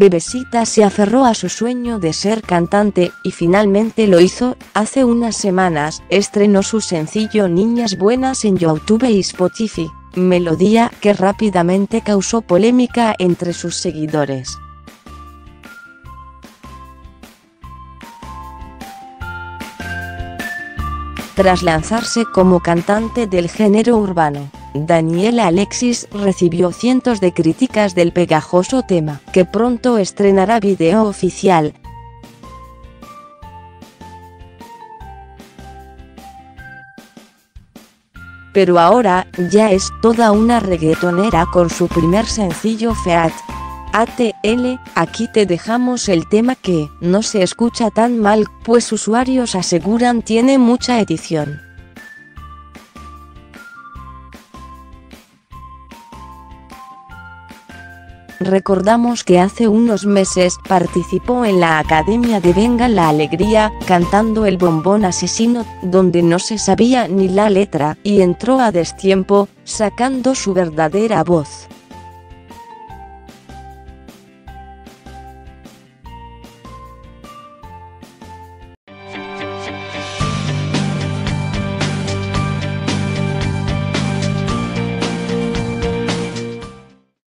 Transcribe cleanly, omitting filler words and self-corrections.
Bebesita se aferró a su sueño de ser cantante, y finalmente lo hizo. Hace unas semanas, estrenó su sencillo Niñas Buenas en YouTube y Spotify, melodía que rápidamente causó polémica entre sus seguidores. Tras lanzarse como cantante del género urbano, Daniela Alexis recibió cientos de críticas del pegajoso tema, que pronto estrenará video oficial. Pero ahora, ya es toda una reggaetonera con su primer sencillo Feat. ATL, aquí te dejamos el tema que no se escucha tan mal, pues usuarios aseguran tiene mucha edición. Recordamos que hace unos meses participó en la Academia de Venga la Alegría, cantando El Bombón Asesino, donde no se sabía ni la letra, y entró a destiempo, sacando su verdadera voz.